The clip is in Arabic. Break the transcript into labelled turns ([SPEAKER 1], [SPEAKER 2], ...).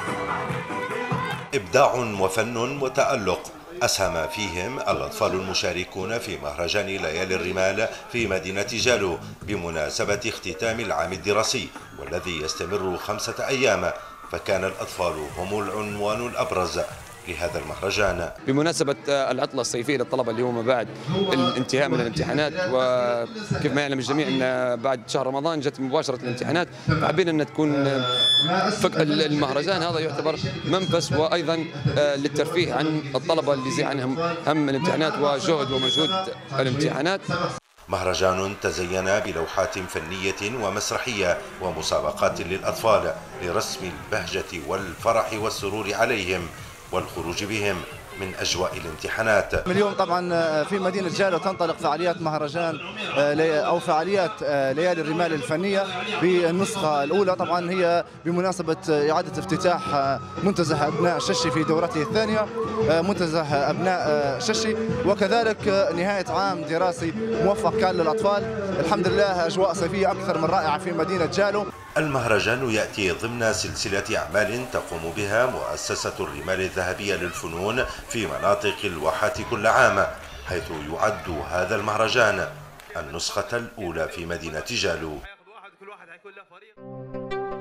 [SPEAKER 1] إبداع وفن وتألق أسهم فيهم الأطفال المشاركون في مهرجان ليالي الرمال في مدينة جالو بمناسبة اختتام العام الدراسي والذي يستمر 5 أيام، فكان الأطفال هم العنوان الأبرز لهذا المهرجان.
[SPEAKER 2] بمناسبة العطلة الصيفية للطلبة اللي هم بعد الانتهاء من الامتحانات، وكيف ما يعلم الجميع أن بعد شهر رمضان جت مباشرة الامتحانات، فحابين أن تكون المهرجان هذا يعتبر منفس وأيضا للترفيه عن الطلبة اللي زي عنهم هم الامتحانات وجهد ومجهود الامتحانات.
[SPEAKER 1] مهرجان تزين بلوحات فنية ومسرحية ومسابقات للأطفال لرسم البهجة والفرح والسرور عليهم والخروج بهم من أجواء الامتحانات.
[SPEAKER 3] اليوم طبعا في مدينة جالو تنطلق فعاليات مهرجان أو فعاليات ليالي الرمال الفنية بالنسخة الأولى. طبعا هي بمناسبة إعادة افتتاح منتزه أبناء ششي في دورته الثانية، منتزه أبناء ششي، وكذلك نهاية عام دراسي موفق كان للأطفال. الحمد لله أجواء صيفية أكثر من رائعة في مدينة جالو.
[SPEAKER 1] المهرجان يأتي ضمن سلسلة أعمال تقوم بها مؤسسة الرمال الذهبية للفنون في مناطق الواحات كل عام، حيث يعد هذا المهرجان النسخة الأولى في مدينة جالو.